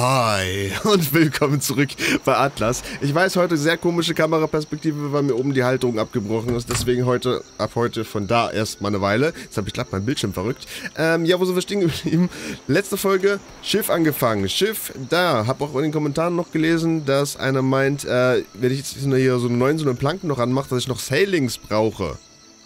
Hi und willkommen zurück bei Atlas. Ich weiß, heute sehr komische Kameraperspektive, weil mir oben die Halterung abgebrochen ist. Deswegen ab heute von da erstmal eine Weile. Jetzt habe ich glatt meinen Bildschirm verrückt. Ja, wo sind wir stehen geblieben? Letzte Folge, Schiff angefangen. Schiff da. Habe auch in den Kommentaren noch gelesen, dass einer meint, wenn ich jetzt hier so eine Planken noch anmache, dass ich noch Sailings brauche.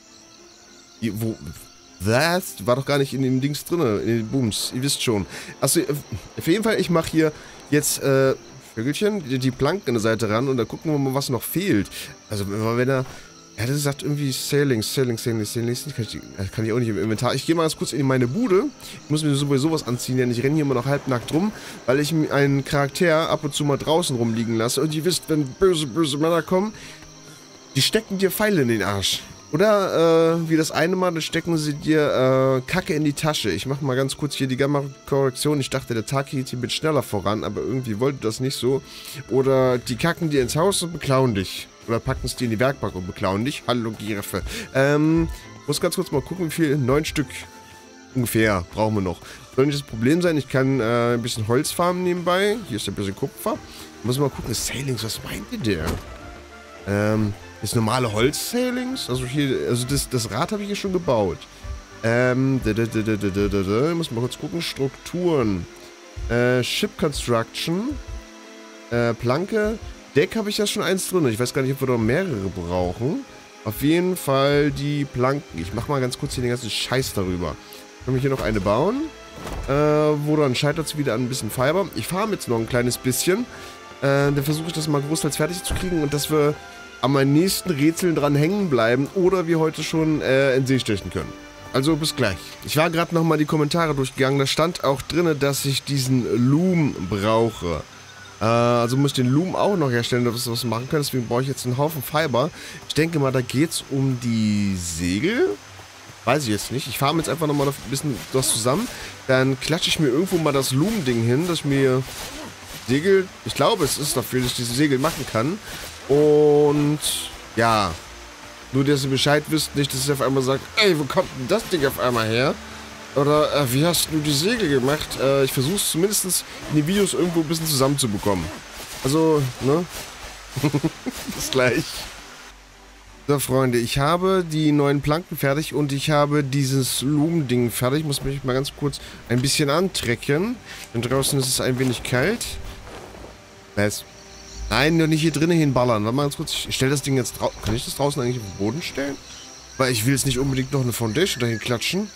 Das war doch gar nicht in den Dings drin, in den Booms, ihr wisst schon. Achso, auf jeden Fall, ich mache hier jetzt, Vögelchen, die Planken an der Seite ran und dann gucken wir mal, was noch fehlt. Also, wenn er, das sagt irgendwie Sailings, kann ich auch nicht im Inventar. Ich gehe mal ganz kurz in meine Bude. Ich muss mir sowieso was anziehen, denn ich renne hier immer noch halbnackt rum, weil ich einen Charakter ab und zu mal draußen rumliegen lasse. Und ihr wisst, wenn böse Männer kommen, die stecken dir Pfeile in den Arsch. Oder, wie das eine Mal, da stecken sie dir, Kacke in die Tasche. Ich mache mal ganz kurz hier die Gamma-Korrektion. Ich dachte, der Tag geht hier mit schneller voran, aber irgendwie wollte das nicht so. Oder die kacken dir ins Haus und beklauen dich. Oder packen es dir in die Werkbank und beklauen dich. Hallo, Giraffe. Muss ganz kurz mal gucken, wie viel. 9 Stück ungefähr brauchen wir noch. Soll nicht das Problem sein, ich kann ein bisschen Holz farmen nebenbei. Hier ist ein bisschen Kupfer. Muss mal gucken, Sailings, was meint ihr der? Das normale Holz-Sailings? Also hier, also das Rad habe ich hier schon gebaut. Muss mal kurz gucken. Strukturen. Ship Construction. Planke. Deck habe ich ja schon eins drin. Ich weiß gar nicht, ob wir noch mehrere brauchen. Auf jeden Fall die Planken. Ich mache mal ganz kurz hier den ganzen Scheiß darüber. Kann ich hier noch eine bauen. Wo dann scheitert es wieder an ein bisschen Fiber. Ich farme jetzt noch ein kleines bisschen. Dann versuche ich das mal großteils fertig zu kriegen und dass wir an meinen nächsten Rätseln dran hängen bleiben oder wir heute schon in See stechen können. Also bis gleich. Ich war gerade nochmal die Kommentare durchgegangen. Da stand auch drin, dass ich diesen Loom brauche. Also muss ich den Loom auch noch herstellen, dass wir was machen können. Deswegen brauche ich jetzt einen Haufen Fiber. Ich denke mal, da geht es um die Segel. Weiß ich jetzt nicht. Ich farme jetzt einfach nochmal ein bisschen das zusammen. Dann klatsche ich mir irgendwo mal das Loom-Ding hin, dass ich mir Segel... Ich glaube, es ist dafür, dass ich diese Segel machen kann. Und ja, nur dass ihr Bescheid wisst, nicht, dass ihr auf einmal sagt, ey, wo kommt denn das Ding auf einmal her? Oder wie hast du die Segel gemacht? Ich versuche es zumindest in den Videos irgendwo ein bisschen zusammenzubekommen. Also, ne? Bis gleich. So, Freunde, ich habe die neuen Planken fertig und ich habe dieses Loom-Ding fertig. Ich muss mich mal ganz kurz ein bisschen antrecken. Denn draußen ist es ein wenig kalt. Nein, nur nicht hier drinnen hinballern. Warte mal ganz kurz. Ich stelle das Ding jetzt draußen. Kann ich das draußen eigentlich auf den Boden stellen? Weil ich will jetzt nicht unbedingt noch eine Foundation dahin klatschen.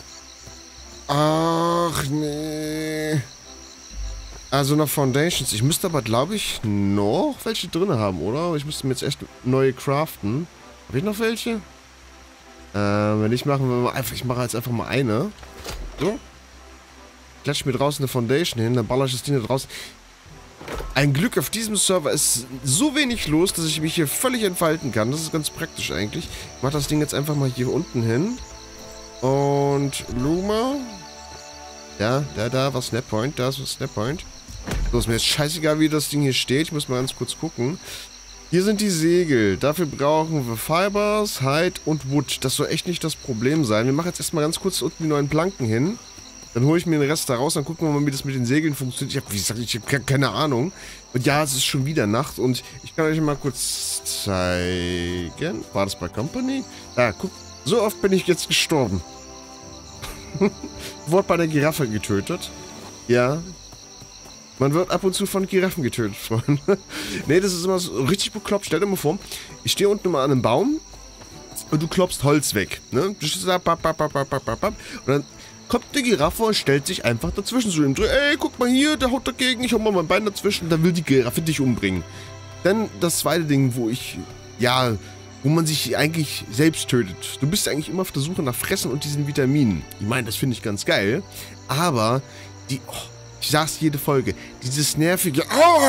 Ach, nee. Also noch Foundations. Ich müsste aber, glaube ich, noch welche drin haben, oder? Ich müsste mir jetzt echt neue craften. Habe ich noch welche? Wenn nicht, machen wir mal einfach. Ich mache jetzt einfach mal eine. So. Klatsche mir draußen eine Foundation hin, dann baller ich das Ding da draußen. Ein Glück, auf diesem Server ist so wenig los, dass ich mich hier völlig entfalten kann. Das ist ganz praktisch eigentlich. Ich mache das Ding jetzt einfach mal hier unten hin. Und Luma. Ja, da war Snappoint. Da ist was Snappoint. So, ist mir jetzt scheißegal, wie das Ding hier steht. Ich muss mal ganz kurz gucken. Hier sind die Segel. Dafür brauchen wir Fibers, Hide und Wood. Das soll echt nicht das Problem sein. Wir machen jetzt erstmal ganz kurz unten die neuen Planken hin. Dann hole ich mir den Rest da raus, dann gucken wir mal, wie das mit den Segeln funktioniert. Ich habe, wie gesagt, ich habe keine Ahnung. Und ja, es ist schon wieder Nacht und ich kann euch mal kurz zeigen. War das bei Company? Ja, guck, so oft bin ich jetzt gestorben. Wurde bei der Giraffe getötet. Ja. Man wird ab und zu von Giraffen getötet, Freunde. Nee, das ist immer so richtig bekloppt. Stell dir mal vor, ich stehe unten mal an einem Baum und du klopfst Holz weg. Ne? Du stehst da, und dann kommt eine Giraffe und stellt sich einfach dazwischen zu ihm. Ey, guck mal hier, der haut dagegen, ich hau mal mein Bein dazwischen, dann will die Giraffe dich umbringen. Dann das zweite Ding, wo man sich eigentlich selbst tötet. Du bist eigentlich immer auf der Suche nach Fressen und diesen Vitaminen. Ich meine, das finde ich ganz geil, aber ich sag's jede Folge, dieses nervige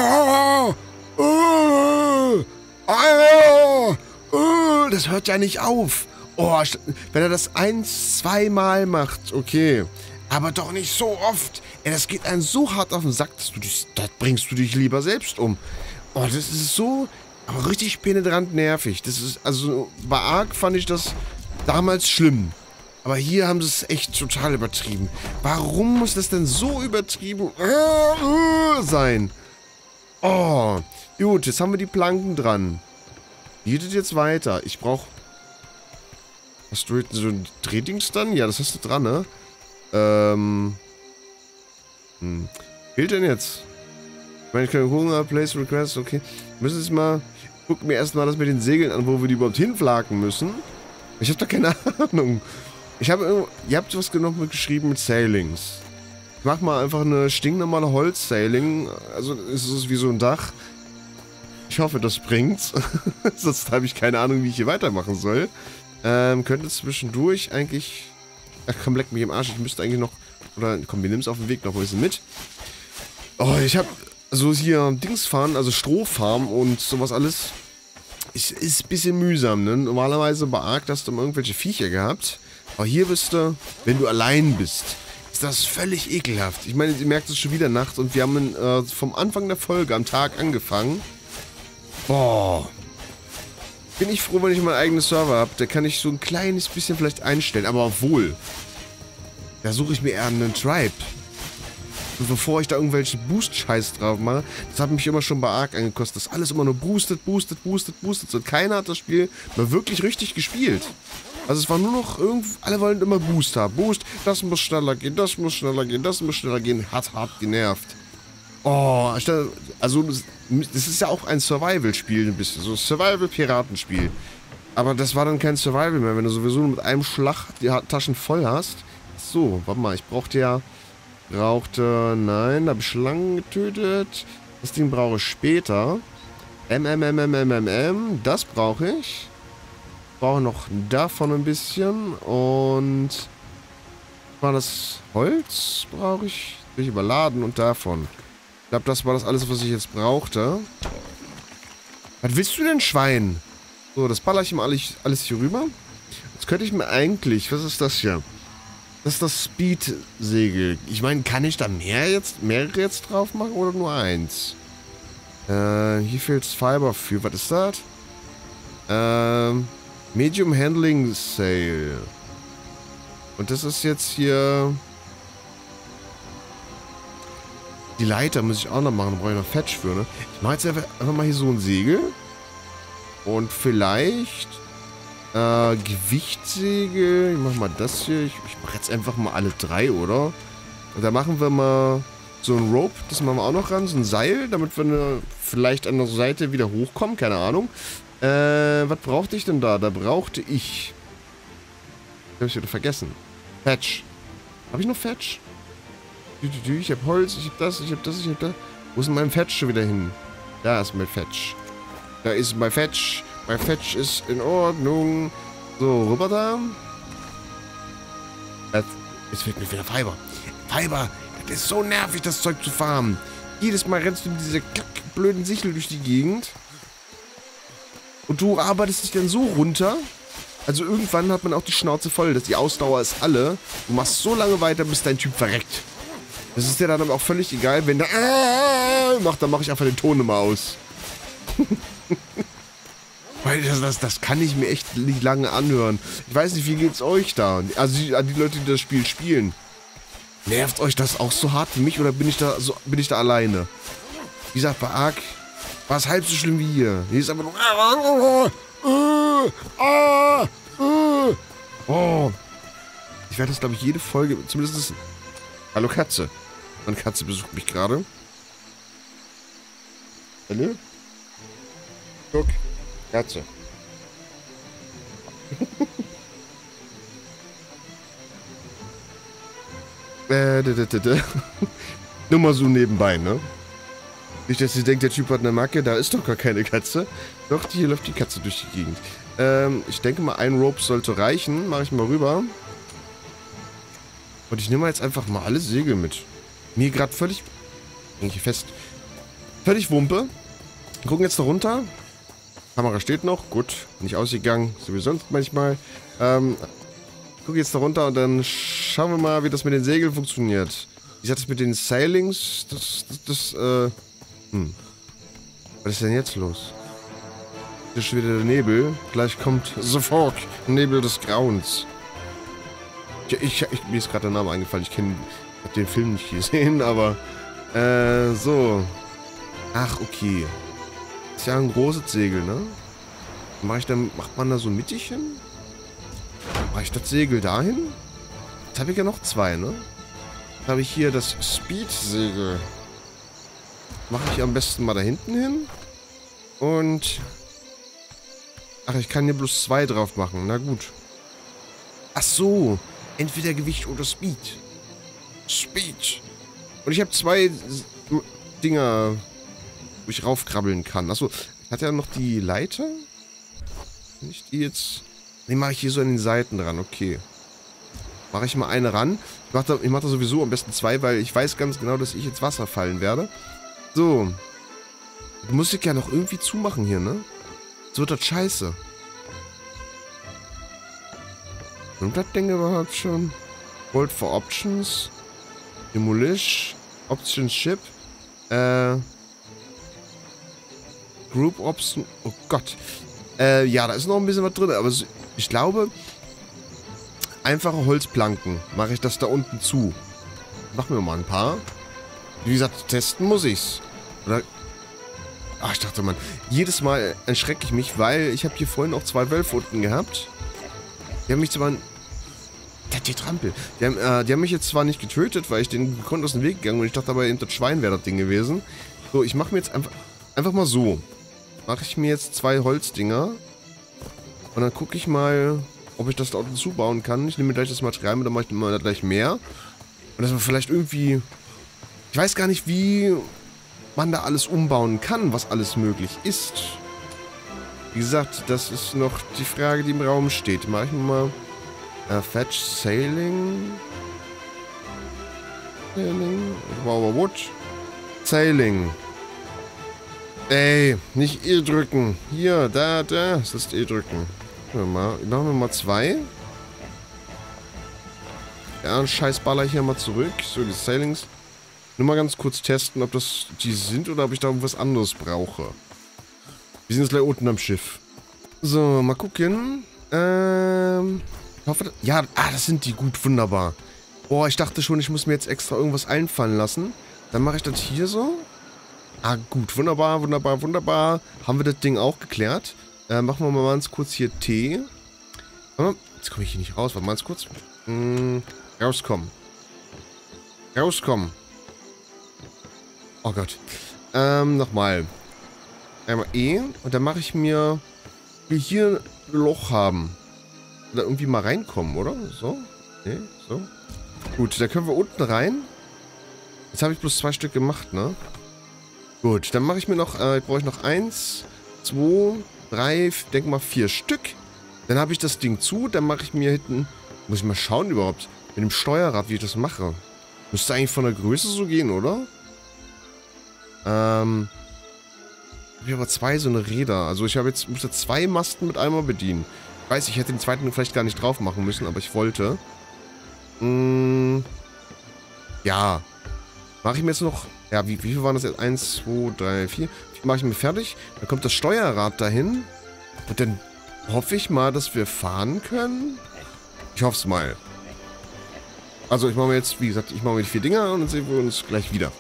das hört ja nicht auf. Oh, wenn er das 1-2 Mal macht, okay. Aber doch nicht so oft. Ey, das geht einem so hart auf den Sack, da bringst du dich lieber selbst um. Oh, das ist so, aber richtig penetrant nervig. Das ist, also bei Ark fand ich das damals schlimm. Aber hier haben sie es echt total übertrieben. Warum muss das denn so übertrieben sein? Oh, gut, jetzt haben wir die Planken dran. Bietet jetzt weiter. Ich brauche... Hast du so ein Drehdings dann? Ja, das hast du dran, ne? Fehlt denn jetzt? Ich meine, ich kann Hunger, Place Request, okay. Müssen jetzt mal... Guck mir erstmal das mit den Segeln an, wo wir die überhaupt hinflaken müssen. Ich habe da keine Ahnung. Ihr habt was genommen geschrieben mit Sailings. Ich mach mal einfach eine stinknormale Holz-Sailing. Also ist es wie so ein Dach. Ich hoffe, das bringt's. Sonst habe ich keine Ahnung, wie ich hier weitermachen soll. Könnte zwischendurch eigentlich... Ach komm, leck mich im Arsch. Ich müsste eigentlich noch... Oder komm, wir nehmen es auf dem Weg noch ein bisschen mit. Oh, ich habe... Also hier Dings fahren, also Strohfarm und sowas alles. Ist ein bisschen mühsam, ne? Normalerweise bei Ark hast du immer irgendwelche Viecher gehabt. Aber hier bist du, wenn du allein bist, ist das völlig ekelhaft. Ich meine, ihr merkt es schon wieder Nacht und wir haben vom Anfang der Folge am Tag angefangen. Boah. Bin ich froh, wenn ich meinen eigenen Server habe. Da kann ich so ein kleines bisschen vielleicht einstellen. Aber obwohl, da suche ich mir eher einen Tribe. Und bevor ich da irgendwelchen Boost-Scheiß drauf mache, das hat mich immer schon bei Ark angekostet. Das alles immer nur boostet. Und keiner hat das Spiel mal wirklich richtig gespielt. Also es war nur noch alle wollen immer Boost haben. Boost, das muss schneller gehen, das muss schneller gehen, das muss schneller gehen. Hat hart genervt. Oh, also das ist ja auch ein Survival-Spiel ein bisschen. So ein Survival-Piratenspiel. Aber das war dann kein Survival mehr, wenn du sowieso mit einem Schlag die Taschen voll hast. So, warte mal, ich nein, da habe ich Schlangen getötet. Das Ding brauche ich später. Das brauche ich. Brauche noch davon ein bisschen. Und war das Holz brauche ich. Bin ich überladen und davon. Ich glaube, das war das alles, was ich jetzt brauchte. Was willst du denn, Schwein? So, das baller ich mal alles hier rüber. Jetzt könnte ich mir eigentlich... Was ist das hier? Das ist das Speed-Segel. Ich meine, kann ich da mehrere jetzt drauf machen oder nur eins? Hier fehlt Fiber für. Was ist das? Medium Handling Sail. Und das ist jetzt hier... Die Leiter muss ich auch noch machen. Da brauche ich noch Fetch für, ne? Ich mache jetzt einfach mal hier so ein Segel. Und vielleicht... Gewichtssegel. Ich mache mal das hier. Ich mache jetzt einfach mal alle 3, oder? Und da machen wir mal so ein Rope. Das machen wir auch noch ran. So ein Seil, damit wir vielleicht an der Seite wieder hochkommen. Keine Ahnung. Was brauchte ich denn da? Da brauchte ich... Habe ich wieder vergessen. Fetch. Habe ich noch Fetch? Ich habe Holz, ich habe das, ich habe das, ich habe das. Wo ist denn mein Fetch schon wieder hin? Da ist mein Fetch. Da ist mein Fetch. Mein Fetch ist in Ordnung. So, rüber da. Jetzt fehlt mir wieder Fiber. Fiber, das ist so nervig, das Zeug zu farmen. Jedes Mal rennst du mit dieser blöden Sichel durch die Gegend. Und du arbeitest dich dann so runter. Also irgendwann hat man auch die Schnauze voll. Die Ausdauer ist alle. Du machst so lange weiter, bis dein Typ verreckt. Das ist dir dann aber auch völlig egal, wenn der macht, dann mache ich einfach den Ton immer aus. Weil das kann ich mir echt nicht lange anhören. Ich weiß nicht, wie geht's euch da? Also die Leute, die das Spiel spielen. Nervt euch das auch so hart wie mich oder bin ich da alleine? Wie gesagt, bei Ark war es halb so schlimm wie hier. Hier ist einfach nur... Oh. Ich werde das, glaube ich, jede Folge... Zumindest... Hallo Katze. Meine Katze besucht mich gerade. Hallo? Guck. Katze. Nur mal so nebenbei, ne? Nicht, dass ihr denkt, der Typ hat eine Macke, da ist doch gar keine Katze. Doch, hier läuft die Katze durch die Gegend. Ich denke mal, ein Rope sollte reichen. Mache ich mal rüber. Und ich nehme jetzt einfach mal alle Segel mit. Mir gerade völlig... Eigentlich fest. Völlig Wumpe. Wir gucken jetzt da runter. Kamera steht noch. Gut. Nicht ausgegangen. So wie sonst manchmal. Ich gucke jetzt da runter und dann schauen wir mal, wie das mit den Segeln funktioniert. Wie gesagt, das mit den Sailings, Was ist denn jetzt los? Hier ist schon wieder der Nebel. Gleich kommt sofort Nebel des Grauens. Mir ist gerade der Name eingefallen. Ich hab den Film nicht gesehen, aber so. Ach, okay. Ist ja ein großes Segel, ne? Macht man da so mittig hin? Mache ich das Segel dahin? Jetzt habe ich ja noch zwei, ne? Jetzt habe ich hier das Speed-Segel. Mache ich am besten mal da hinten hin. Und... Ach, ich kann hier bloß 2 drauf machen. Na gut. Ach so. Entweder Gewicht oder Speed. Speed. Und ich habe 2 Dinger, wo ich raufkrabbeln kann. Achso, ich hatte ja noch die Leiter. Kann ich die jetzt... Die mache ich hier so an den Seiten dran. Okay. Mache ich mal eine ran. Ich mach da sowieso am besten 2, weil ich weiß ganz genau, dass ich ins Wasser fallen werde. So. Die muss ich ja noch irgendwie zumachen hier, ne? So wird das scheiße. Und das Ding überhaupt schon? Hold for Options. Demolish. Option Ship. Group Option. Oh Gott. Ja, da ist noch ein bisschen was drin, aber ich glaube, einfache Holzplanken mache ich das da unten zu. Machen wir mal ein paar. Wie gesagt, testen muss ich's. Oder... Ach, ich dachte, Mann, jedes Mal erschrecke ich mich, weil ich habe hier vorhin auch 2 Wölfe unten gehabt. Die haben mich zwar... Die Trampel. Die haben mich jetzt zwar nicht getötet, weil ich denen gekonnt aus dem Weg gegangen bin. Ich dachte aber, eben das Schwein wäre das Ding gewesen. So, ich mache mir jetzt einfach mal so. Mache ich mir jetzt 2 Holzdinger. Und dann gucke ich mal, ob ich das da unten zubauen kann. Ich nehme mir gleich das Material mit, dann mache ich mal gleich mehr. Und dass wir vielleicht irgendwie... Ich weiß gar nicht, wie man da alles umbauen kann, was alles möglich ist. Wie gesagt, das ist noch die Frage, die im Raum steht. Mache ich mir mal... Fetch Sailing. Wow, Wood. Sailing. Ey, nicht E drücken. Hier, da. Das ist E drücken. Machen wir mal 2. Ja, einen Scheißballer hier mal zurück. So, die Sailings. Nur mal ganz kurz testen, ob das die sind oder ob ich da irgendwas anderes brauche. Wir sind jetzt gleich unten am Schiff. So, mal gucken. Ich hoffe, ja, das sind die. Gut, wunderbar. Boah, ich dachte schon, ich muss mir jetzt extra irgendwas einfallen lassen. Dann mache ich das hier so. Ah, gut. Wunderbar. Haben wir das Ding auch geklärt. Machen wir mal ganz kurz hier Tee. Jetzt komme ich hier nicht raus. Warte mal ganz kurz. Rauskommen. Oh Gott. Nochmal. Einmal E. Und dann mache ich mir hier ein Loch haben. Da irgendwie mal reinkommen, oder? So. Nee, so. Gut, da können wir unten rein. Jetzt habe ich bloß 2 Stück gemacht, ne? Gut, dann mache ich mir noch, brauche ich noch 1, 2, 3, denke mal 4 Stück. Dann habe ich das Ding zu, dann mache ich mir hinten, muss ich mal schauen überhaupt, mit dem Steuerrad, wie ich das mache. Müsste eigentlich von der Größe so gehen, oder? Habe ich aber 2 so eine Räder. Also ich musste 2 Masten mit einmal bedienen. Ich weiß, ich hätte den zweiten vielleicht gar nicht drauf machen müssen, aber ich wollte. Ja. Mache ich mir jetzt noch... Ja, wie viel waren das jetzt? 1, 2, 3, 4. Mache ich mir fertig. Dann kommt das Steuerrad dahin. Und dann hoffe ich mal, dass wir fahren können. Ich hoffe es mal. Also ich mache mir jetzt, wie gesagt, ich mache mir die 4 Dinger und dann sehen wir uns gleich wieder.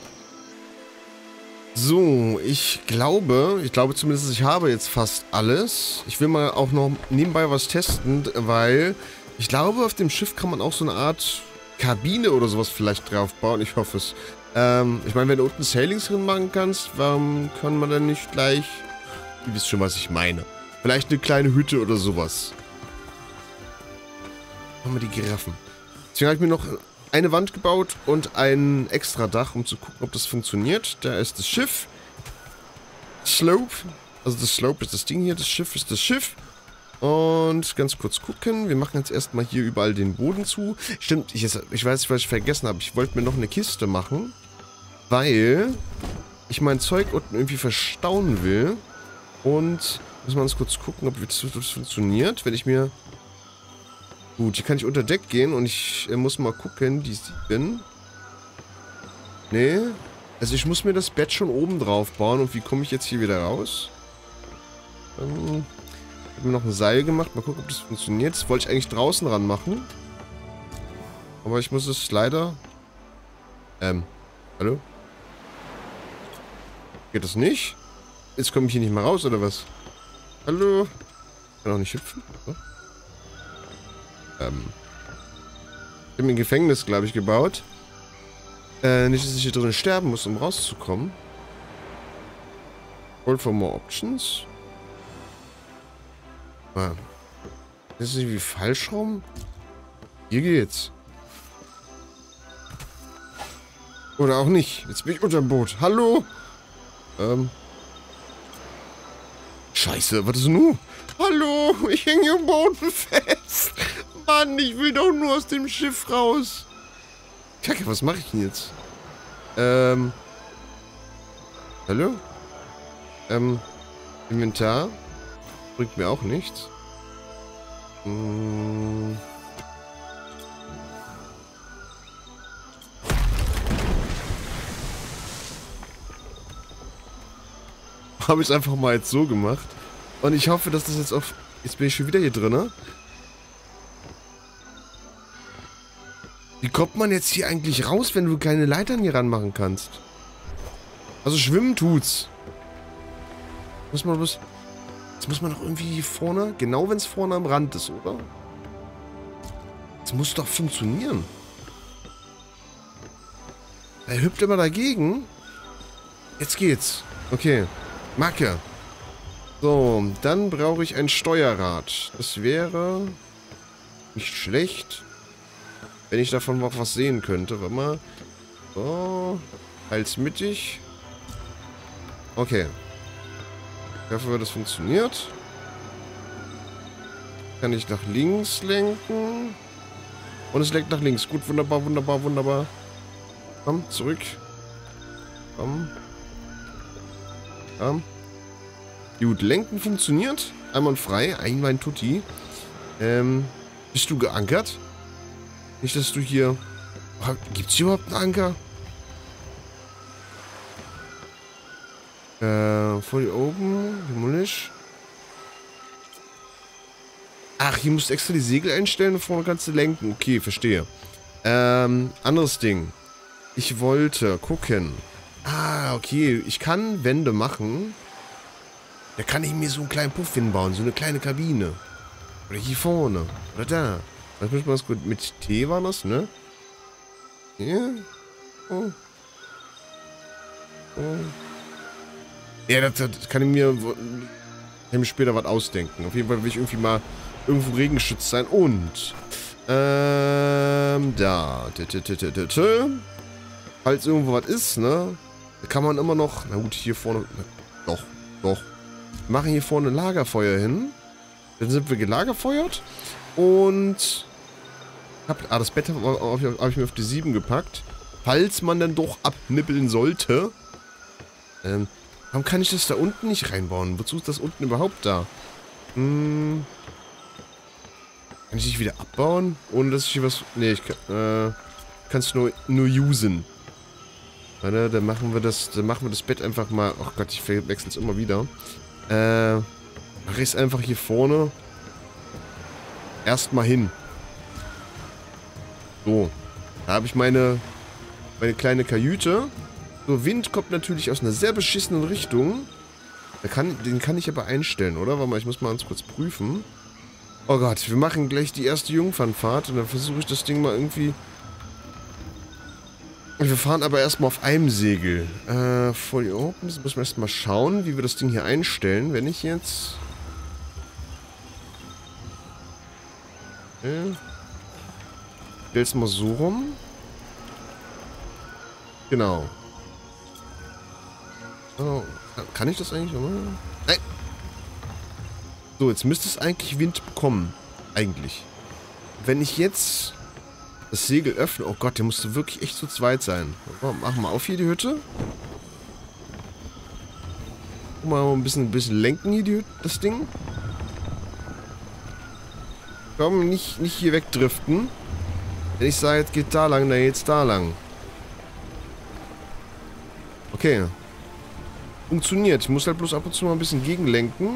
So, ich glaube zumindest, ich habe jetzt fast alles. Ich will mal auch noch nebenbei was testen, weil ich glaube, auf dem Schiff kann man auch so eine Art Kabine oder sowas vielleicht drauf bauen. Ich hoffe es. Ich meine, wenn du unten Sailings drin machen kannst, warum kann man dann nicht gleich... Ihr wisst schon, was ich meine. Vielleicht eine kleine Hütte oder sowas. Machen wir die Giraffen. Deswegen habe ich mir noch eine Wand gebaut und ein extra Dach, um zu gucken, ob das funktioniert. Da ist das Schiff. Slope. Also das Slope ist das Ding hier, das Schiff ist das Schiff. Und ganz kurz gucken. Wir machen jetzt erstmal hier überall den Boden zu. Stimmt, ich weiß nicht, was ich vergessen habe. Ich wollte mir noch eine Kiste machen, weil ich mein Zeug unten irgendwie verstauen will. Und muss man ganz kurz gucken, ob das funktioniert. Wenn ich mir... Gut, hier kann ich unter Deck gehen und ich muss mal gucken, die 7. Nee. Also ich muss mir das Bett schon oben drauf bauen. Und wie komme ich jetzt hier wieder raus? Ich habe mir noch ein Seil gemacht. Mal gucken, ob das funktioniert. Das wollte ich eigentlich draußen ran machen. Aber ich muss es leider... hallo? Geht das nicht? Jetzt komme ich hier nicht mehr raus, oder was? Hallo? Kann auch nicht hüpfen? So. Ich habe mir ein Gefängnis, glaube ich, gebaut. Nicht, dass ich hier drin sterben muss, um rauszukommen. Hold for more options. Ah. Das ist irgendwie falsch rum. Hier geht's. Oder auch nicht. Jetzt bin ich unterm Boot. Hallo? Scheiße, was ist nun? Hallo, ich hänge hier im Boden fest. Mann, ich will doch nur aus dem Schiff raus. Kacke, was mache ich denn jetzt? Hallo? Inventar. Bringt mir auch nichts. Habe ich einfach mal jetzt so gemacht. Und ich hoffe, dass das jetzt auf... Jetzt bin ich schon wieder hier drin. Wie kommt man jetzt hier eigentlich raus, wenn du keine Leitern hier ranmachen kannst? Also schwimmen tut's. Muss man bloß... Jetzt muss man doch irgendwie hier vorne... Genau wenn es vorne am Rand ist, oder? Das muss doch funktionieren. Er hüpft immer dagegen. Jetzt geht's. Okay. Macke. So, dann brauche ich ein Steuerrad. Das wäre nicht schlecht, wenn ich davon noch was sehen könnte. Warte mal. So. Als mittig. Okay. Ich hoffe, das funktioniert. Kann ich nach links lenken. Und es lenkt nach links. Gut, wunderbar, wunderbar, wunderbar. Komm, zurück. Komm. Komm. Gut, lenken funktioniert. Einwandfrei. Einwand Tutti. Bist du geankert? Nicht, dass du hier... Gibt's hier überhaupt einen Anker? Fully open. Demolish. Ach, hier musst du extra die Segel einstellen und vorne kannst du lenken. Okay, verstehe. Anderes Ding. Ich wollte gucken. Ah, okay. Ich kann Wände machen. Da kann ich mir so einen kleinen Puff hinbauen. So eine kleine Kabine. Oder hier vorne. Oder da. Das müssen wir das gut. Mit T war das, ne? Hier. Oh. Oh. Ja, das kann ich mir später was ausdenken. Auf jeden Fall will ich irgendwie mal irgendwo regengeschützt sein. Und da. Falls irgendwo was ist, ne? Da kann man immer noch... Na gut, hier vorne... Doch. Wir machen hier vorne ein Lagerfeuer hin. Dann sind wir gelagerfeuert. Und... das Bett habe ich mir auf die 7 gepackt. Falls man dann doch abnippeln sollte. Warum kann ich das da unten nicht reinbauen? Wozu ist das unten überhaupt da? Kann ich nicht wieder abbauen? Ohne dass ich hier was... Nee, ich kann... kannst nur usen. Warte, dann machen wir das Bett einfach mal... Oh Gott, ich verwechsel es immer wieder. Mache ich es einfach hier vorne erstmal hin. So. Da habe ich meine kleine Kajüte. So, Wind kommt natürlich aus einer sehr beschissenen Richtung. Den kann ich aber einstellen, oder? Warte mal, ich muss mal ganz kurz prüfen. Oh Gott, wir machen gleich die erste Jungfernfahrt und dann versuche ich das Ding mal irgendwie... Wir fahren aber erstmal auf einem Segel. Fully open. Jetzt müssen wir erstmal schauen, wie wir das Ding hier einstellen. Wenn ich jetzt... Stell's mal so rum. Genau. Oh, kann ich das eigentlich? Nein. So, jetzt müsste es eigentlich Wind bekommen. Eigentlich. Wenn ich jetzt das Segel öffne... Oh Gott, der musste wirklich echt zu zweit sein. Mach mal auf hier die Hütte. Guck mal ein bisschen lenken hier das Ding. Komm, nicht hier wegdriften. Wenn ich sage, jetzt geht da lang, dann geht's da lang. Okay. Funktioniert. Ich muss halt bloß ab und zu mal ein bisschen gegenlenken.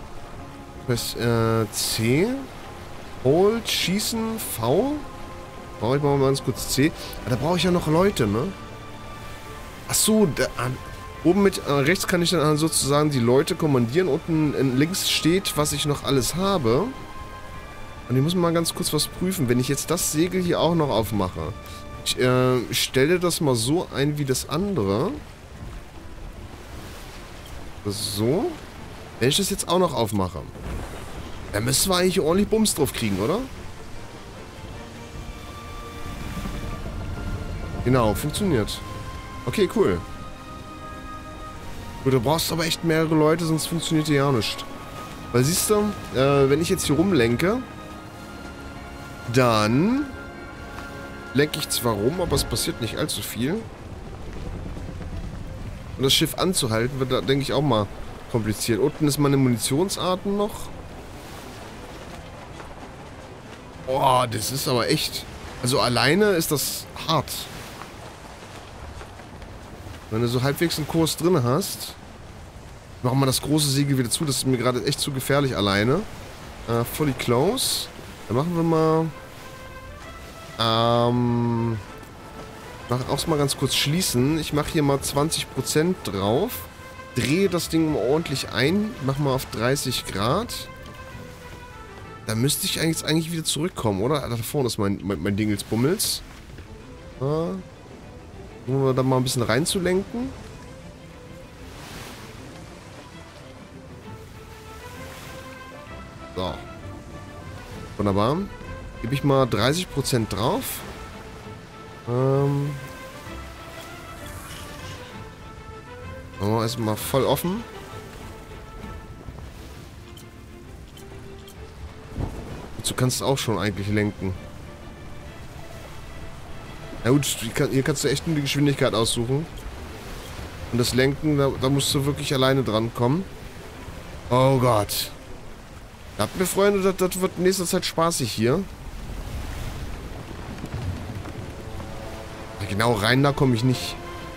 Das C. Hold, schießen, V. Brauche ich mal ganz kurz C. Da brauche ich ja noch Leute, ne? Achso, oben mit rechts kann ich dann sozusagen die Leute kommandieren. Unten links steht, was ich noch alles habe. Und ich muss mal ganz kurz was prüfen. Wenn ich jetzt das Segel hier auch noch aufmache. Ich stelle das mal so ein wie das andere. So. Wenn ich das jetzt auch noch aufmache. Dann müssen wir eigentlich ordentlich Bums drauf kriegen, oder? Genau, funktioniert. Okay, cool. Gut, du brauchst aber echt mehrere Leute, sonst funktioniert hier ja nicht. Weil siehst du, wenn ich jetzt hier rumlenke, dann lenke ich zwar rum, aber es passiert nicht allzu viel. Und das Schiff anzuhalten wird da, denke ich, auch mal kompliziert. Unten ist meine Munitionsarten noch. Oh, das ist aber echt... Also alleine ist das hart. Wenn du so halbwegs einen Kurs drin hast... Machen wir das große Segel wieder zu. Das ist mir gerade echt zu gefährlich alleine. Fully close. Dann machen wir mal... Mach auch mal ganz kurz schließen. Ich mache hier mal 20% drauf. Drehe das Ding mal ordentlich ein. Mach mal auf 30 Grad. Da müsste ich eigentlich wieder zurückkommen, oder? Da vorne ist mein Dingelsbummels. Versuchen wir da mal ein bisschen reinzulenken. So. Wunderbar. Gebe ich mal 30% drauf. Machen wir erstmal voll offen. Du kannst auch schon eigentlich lenken. Na gut, hier kannst du echt nur die Geschwindigkeit aussuchen. Und das Lenken, da musst du wirklich alleine dran kommen. Oh Gott. Habt mir Freunde, das wird in nächster Zeit spaßig hier. Genau rein, da komme ich nicht.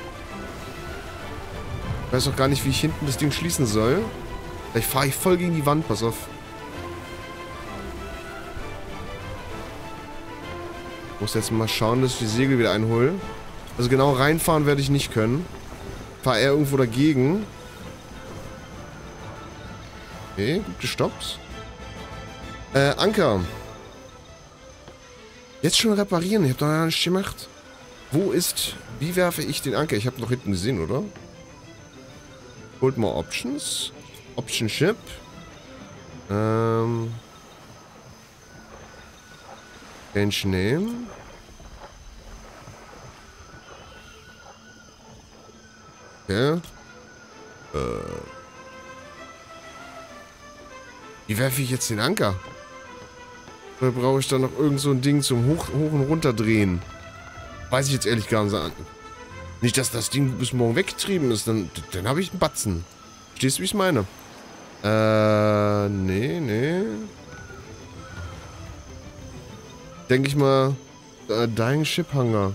Ich weiß auch gar nicht, wie ich hinten das Ding schließen soll. Vielleicht fahre ich voll gegen die Wand, pass auf. Ich muss jetzt mal schauen, dass ich die Segel wieder einhole. Also genau reinfahren werde ich nicht können. Fahre eher irgendwo dagegen. Okay, gut gestoppt. Anker. Jetzt schon reparieren, ich habe doch noch nichts gemacht. Wo ist... Wie werfe ich den Anker? Ich habe noch hinten gesehen, oder? Holt mal Options. Option Ship. Change Name. Okay. Wie werfe ich jetzt den Anker? Oder brauche ich da noch irgend so ein Ding zum Hoch und runter drehen? Weiß ich jetzt ehrlich gar nicht. Nicht, dass das Ding bis morgen weggetrieben ist, dann habe ich einen Batzen. Verstehst du, wie ich es meine? Nee. Denke ich mal, Dying Ship Hangar.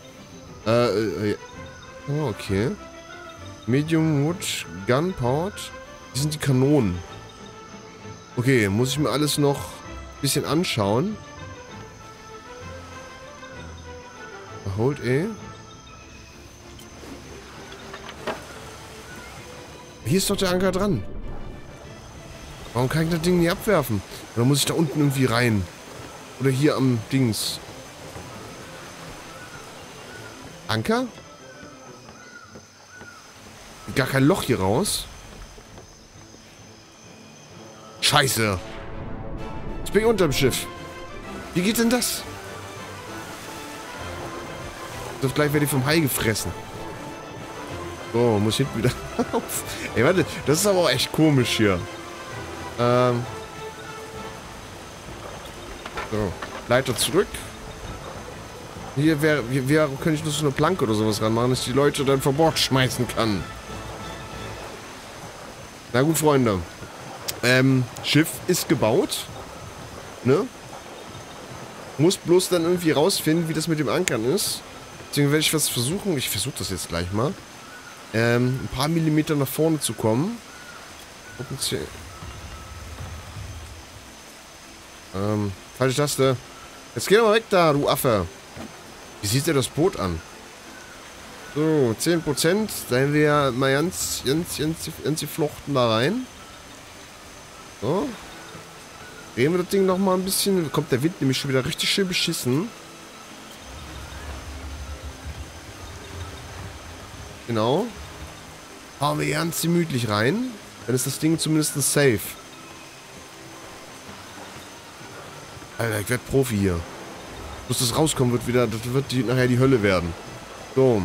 Oh, okay. Medium Wood, Gunpowder. Die sind die Kanonen. Okay, muss ich mir alles noch ein bisschen anschauen. Hold E. Hier ist doch der Anker dran. Warum kann ich das Ding nie abwerfen? Oder muss ich da unten irgendwie rein? Oder hier am Dings. Anker? Gar kein Loch hier raus. Scheiße. Ich bin unterm Schiff. Wie geht denn das? Das gleich werde ich vom Hai gefressen. So, muss ich hinten wieder auf. Ey, warte, das ist aber auch echt komisch hier. So, Leiter zurück. Hier könnte ich noch so eine Planke oder sowas ranmachen, dass ich die Leute dann von Bord schmeißen kann. Na gut, Freunde. Schiff ist gebaut. Ne? Muss bloß dann irgendwie rausfinden, wie das mit dem Ankern ist. Deswegen werde ich was versuchen. Ich versuche das jetzt gleich mal. Ein paar Millimeter nach vorne zu kommen. Falsche Taste. Jetzt geh doch mal weg da, du Affe. Wie sieht der das Boot an? So, 10%. Da haben wir ja mal ganz geflochten da rein. So. Drehen wir das Ding nochmal ein bisschen. Kommt der Wind nämlich schon wieder richtig schön beschissen. Genau. Hauen wir ganz gemütlich rein. Dann ist das Ding zumindest safe. Alter, ich werde Profi hier. Bis das rauskommen wird wieder, das wird nachher die Hölle werden. So.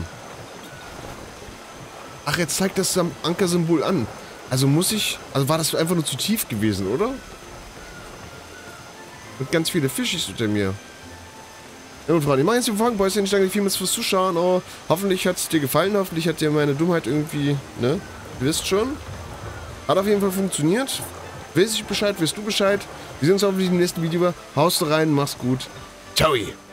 Ach, jetzt zeigt das Ankersymbol an. Also muss ich... Also war das einfach nur zu tief gewesen, oder? Und ganz viele Fischis unter mir. Ja gut, Freunde, ich mache jetzt den Fangbäuschen. Ich danke dir vielmals fürs Zuschauen. Oh, hoffentlich hat es dir gefallen. Hoffentlich hat dir meine Dummheit irgendwie... Ne? Ihr wisst schon. Hat auf jeden Fall funktioniert. Weiß ich Bescheid, weißt du Bescheid. Wir sehen uns auf dem nächsten Video. Haust rein, mach's gut. Ciao.